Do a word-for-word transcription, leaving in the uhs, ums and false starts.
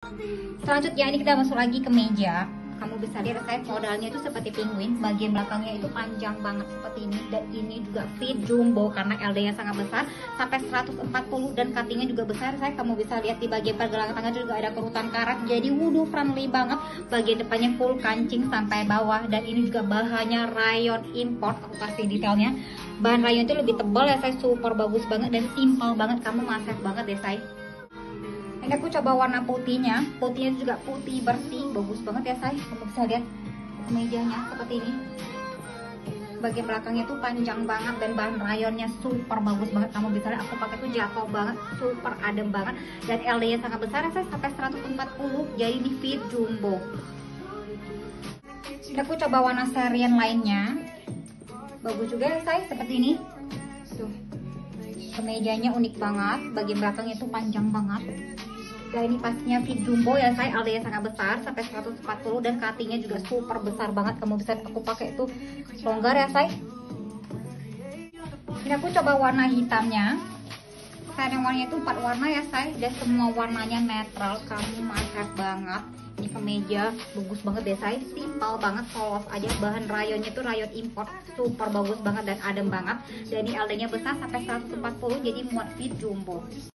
Selanjutnya ini kita masuk lagi ke meja. Kamu bisa lihat saya modalnya itu seperti penguin, bagian belakangnya itu panjang banget seperti ini, dan ini juga fit jumbo karena L D-nya sangat besar sampai seratus empat puluh dan cuttingnya juga besar. Saya kamu bisa lihat di bagian pergelangan tangan juga ada kerutan karat, jadi wudhu friendly banget. Bagian depannya full kancing sampai bawah, dan ini juga bahannya rayon import. Aku kasih detailnya, bahan rayon itu lebih tebal ya saya, super bagus banget dan simpel banget, kamu masak banget deh saya. Ini aku coba warna putihnya, putihnya juga putih bersih, bagus banget ya say. Kamu bisa lihat kemejanya seperti ini. Bagian belakangnya tuh panjang banget dan bahan rayonnya super bagus banget. Kamu bisa lihat aku pakai tuh jatuh banget, super adem banget, dan L D-nya sangat besar ya say, sampai seratus empat puluh. Jadi ini fit jumbo. Ini aku coba warna serian lainnya, bagus juga ya say, seperti ini. Tuh, kemejanya unik banget, bagian belakangnya tuh panjang banget. Dan ini pastinya fit jumbo ya saya, L D-nya sangat besar sampai seratus empat puluh dan cuttingnya juga super besar banget. Kamu bisa aku pakai itu longgar ya saya. Ini aku coba warna hitamnya. Saya yang warnanya itu empat warna ya saya, dan semua warnanya netral, kamu masak banget. Ini kemeja bagus banget deh saya, simpel banget, polos aja. Bahan rayonnya itu rayon import, super bagus banget dan adem banget. Dan ini L D-nya besar sampai seratus empat puluh, jadi muat fit jumbo.